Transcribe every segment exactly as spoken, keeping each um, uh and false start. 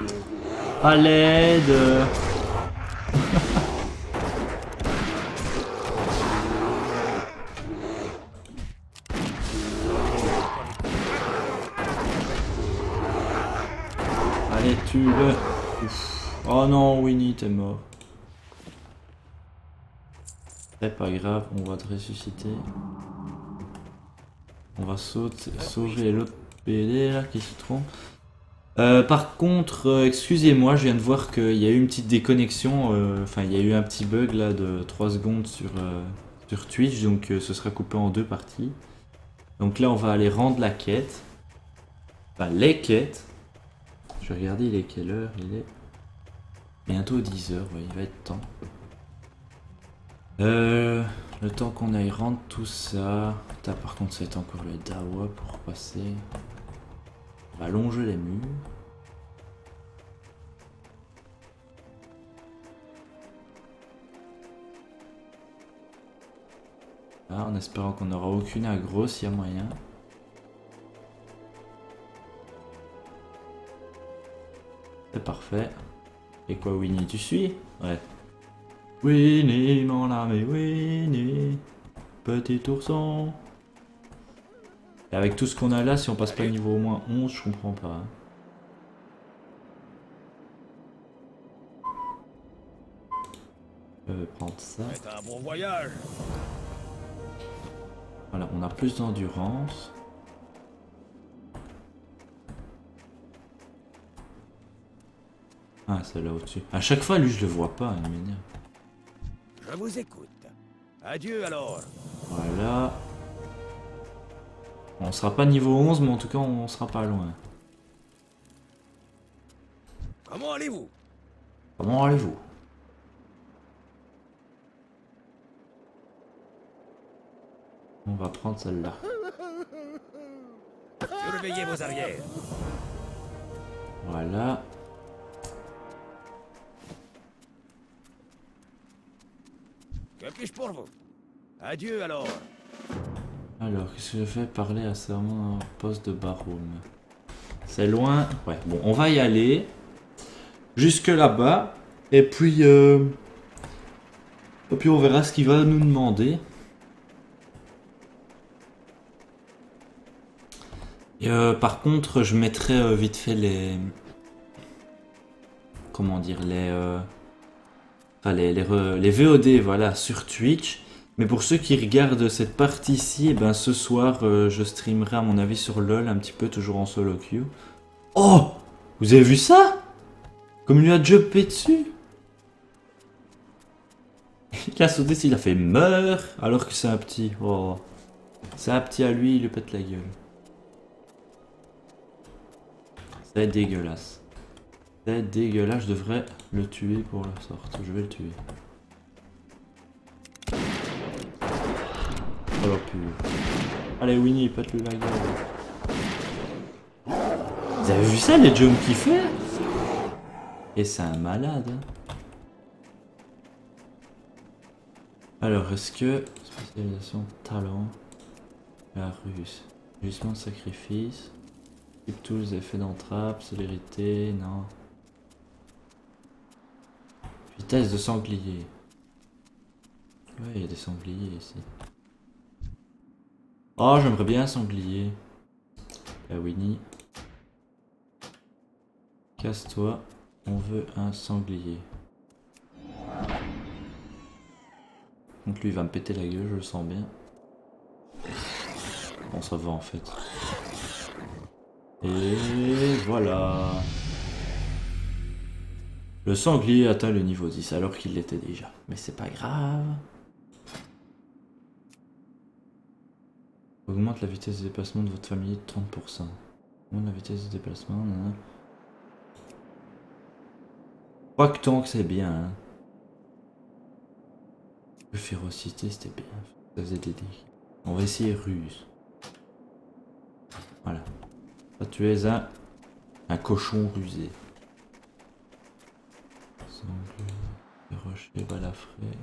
À l'aide. Allez, tue-le. Oh non, Winnie, t'es mort. C'est pas grave, on va te ressusciter. On va sauter, sauver l'autre P D là qui se trompe. Euh, par contre, euh, excusez-moi, je viens de voir qu'il y a eu une petite déconnexion. Enfin, euh, il y a eu un petit bug là de trois secondes sur, euh, sur Twitch, donc euh, ce sera coupé en deux parties. Donc là, on va aller rendre la quête. Enfin, les quêtes. Je vais regarder, il est quelle heure? Il est bientôt dix heures, ouais, il va être temps. Euh, le temps qu'on aille rendre tout ça. Putain, par contre, ça va être encore le dawa pour passer. On va longer les murs. Là, en espérant qu'on n'aura aucune aggro s'il y a moyen. C'est parfait. Et quoi, Winnie, tu suis? Ouais. Winnie, mon ami, Winnie, petit ourson. Et avec tout ce qu'on a là, si on passe pas niveau au moins onze, je comprends pas. Hein. Je vais prendre ça. Un bon voyage. Voilà, on a plus d'endurance. Ah, c'est là au-dessus. À chaque fois, lui, je le vois pas, il m'énerve. Je vous écoute. Adieu alors. Voilà. On sera pas niveau onze, mais en tout cas, on sera pas loin. Comment allez-vous? Comment allez-vous? On va prendre celle-là. Surveillez vos arrières. Voilà. Que puis-je pour vous? Adieu alors. Alors, qu'est-ce que je fais? Parler à serment un poste de baroum. C'est loin. Ouais, bon, on va y aller. Jusque là-bas. Et puis... Euh... Et puis on verra ce qu'il va nous demander. Et euh, par contre, je mettrai euh, vite fait les... Comment dire? Les... Euh... Enfin, les, les, re... les V O D, voilà, sur Twitch. Mais pour ceux qui regardent cette partie-ci, eh ben, ce soir, euh, je streamerai à mon avis sur LoL, un petit peu, toujours en solo queue. Oh! Vous avez vu ça? Comme il lui a jumpé dessus. Il a sauté, s'il a fait meurt, alors que c'est un petit. Oh. C'est un petit à lui, il lui pète la gueule. C'est dégueulasse. C'est dégueulasse, je devrais le tuer pour la sorte. Je vais le tuer. Oh la pue. Allez Winnie, pète-lui la gueule. Vous avez vu ça, les jumps qu'il fait? Et c'est un malade. Hein. Alors, est-ce que... Spécialisation, talent... La ruse. Rugissement de sacrifice... Type tools, effet d'entrape, célérité, non. Vitesse de sanglier. Ouais, il y a des sangliers ici. Oh, j'aimerais bien un sanglier. La Winnie. Casse-toi. On veut un sanglier. Donc lui il va me péter la gueule, je le sens bien. Bon, ça va en fait. Et voilà. Le sanglier atteint le niveau dix alors qu'il l'était déjà. Mais c'est pas grave. Augmente la vitesse de déplacement de votre famille de trente pour cent. Augmente la vitesse de déplacement. Nan, nan. Pas que tant que c'est bien. Hein. Le férocité c'était bien. Ça faisait des dégâts. On va essayer ruse. Voilà. Là, tu es un, un cochon rusé. Sanglier, rocher, balafré.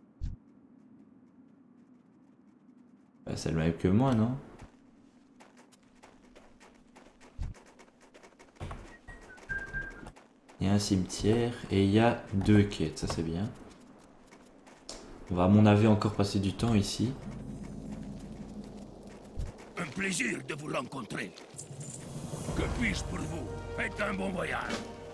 Bah, c'est le même que moi, non? Il y a un cimetière et il y a deux quêtes, ça c'est bien. On va à mon avis encore passer du temps ici. Un plaisir de vous rencontrer. Que puis-je pour vous? Faites un bon voyage.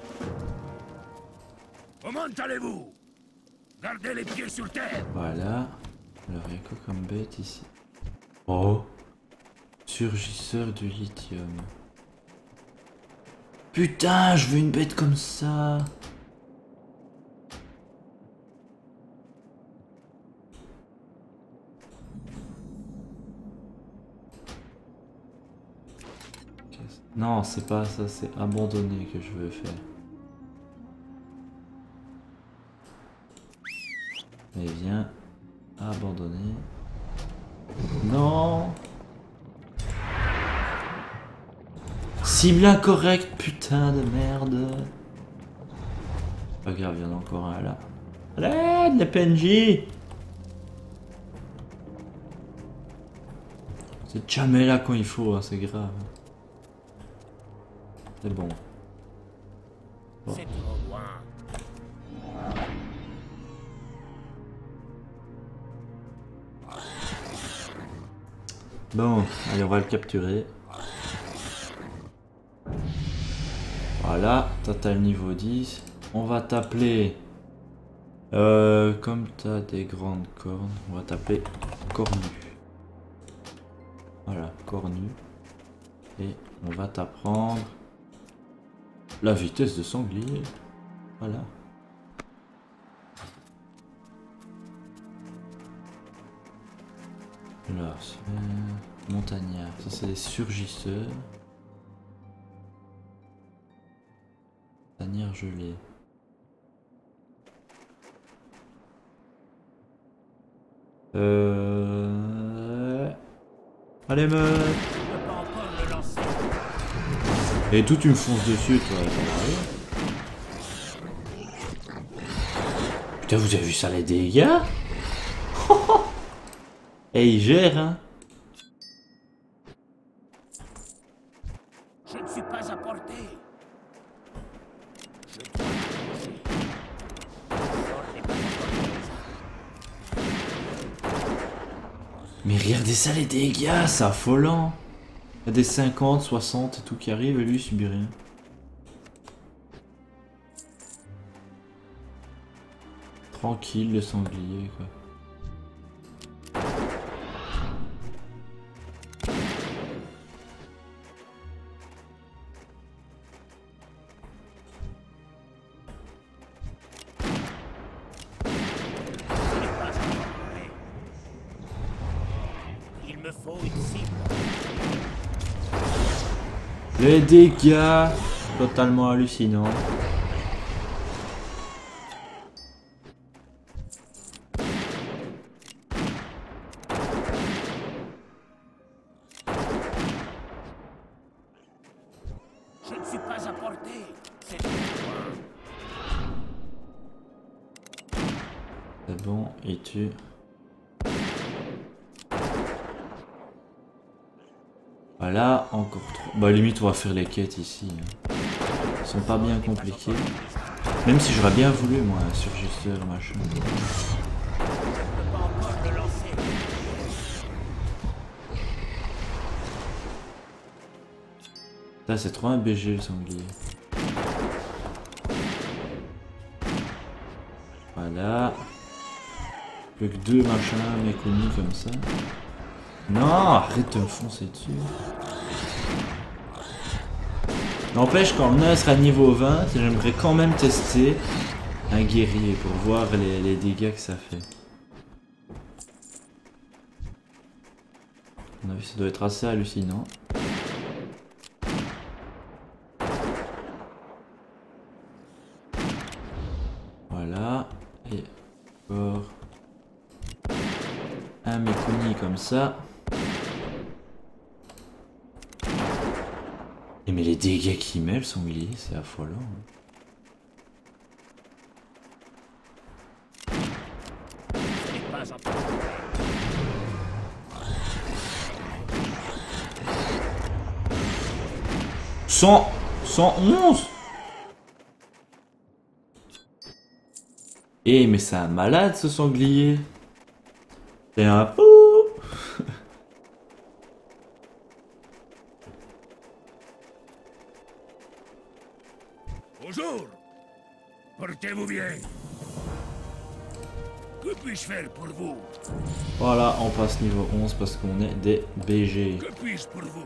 Comment allez-vous? Gardez les pieds sur terre. Voilà. Alors il y a quoi comme bête ici? Oh. Surgisseur du lithium. Putain, je veux une bête comme ça. Non, c'est pas ça, c'est abandonné que je veux faire. Et viens, abandonner. Non. Cible incorrecte, putain de merde. Pas grave, il y en a encore un là. Allez, les P N J. C'est jamais là quand il faut, hein, c'est grave. C'est bon. Bon. C'est trop loin. Bon, allez, on va le capturer. Voilà, total niveau dix. On va t'appeler... Euh, comme t'as des grandes cornes, on va t'appeler Cornu. Voilà, Cornu. Et on va t'apprendre... la vitesse de sanglier. Voilà. Alors, c'est... montagnard. Ça, c'est les surgisseurs. Montagnard gelé. Euh... Allez, meuf. Et tout, tu me fonces dessus, toi. Putain, vous avez vu ça, les dégâts? Et il gère, hein. Je ne suis pas à portée. Mais regardez ça, les dégâts, c'est affolant. Il y a des cinquante, soixante et tout qui arrivent et lui il subit rien. Tranquille, le sanglier, quoi. Il me faut une cible. Les dégâts, totalement hallucinants. Je ne suis pas à portée. C'est C'est bon, et tu... Voilà, encore trop. Bah limite on va faire les quêtes ici. Hein. Ils sont pas bien compliqués. Même si j'aurais bien voulu moi un surgisseur machin. Là c'est trop un B G le sanglier. Voilà. Plus que deux machins méconnus comme ça. Non, arrête de me foncer dessus. N'empêche, quand le nain sera niveau vingt, j'aimerais quand même tester un guerrier pour voir les, les dégâts que ça fait. À mon avis, ça doit être assez hallucinant. Voilà. Et encore un méconnu comme ça. Et mais les dégâts qu'il met le sanglier, c'est affolant. cent, cent onze. Eh, mais c'est un malade ce sanglier. C'est un pou. Bonjour. Portez-vous bien. Que puis-je faire pour vous? Voilà, on passe niveau onze parce qu'on est des B G. Que puis-je pour vous?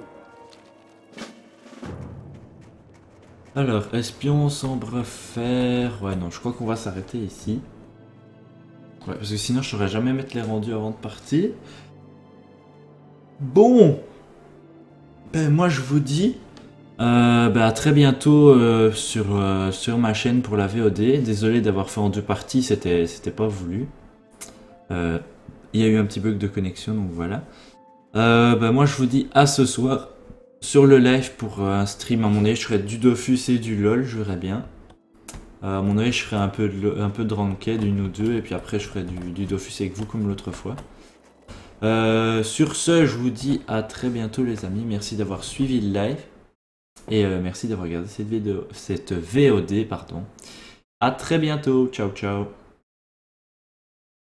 Alors, espion, sombre fer... Ouais, non, je crois qu'on va s'arrêter ici. Ouais, parce que sinon je saurais jamais mettre les rendus avant de partir. Bon. Ben moi je vous dis... Euh, ben à très bientôt euh, sur, euh, sur ma chaîne pour la V O D. Désolé d'avoir fait en deux parties, c'était c'était pas voulu. Euh, Il y a eu un petit bug de connexion, donc voilà. Euh, ben moi je vous dis à ce soir. Sur le live pour euh, un stream, à mon avis, je ferai du Dofus et du LOL, je verrai bien. Euh, à mon avis, je ferai un peu de, un peu de Ranked, une ou deux, et puis après, je ferai du, du Dofus avec vous comme l'autre fois. Euh, sur ce, je vous dis à très bientôt, les amis. Merci d'avoir suivi le live. Et euh, merci d'avoir regardé cette vidéo, cette V O D, pardon. À très bientôt. Ciao, ciao.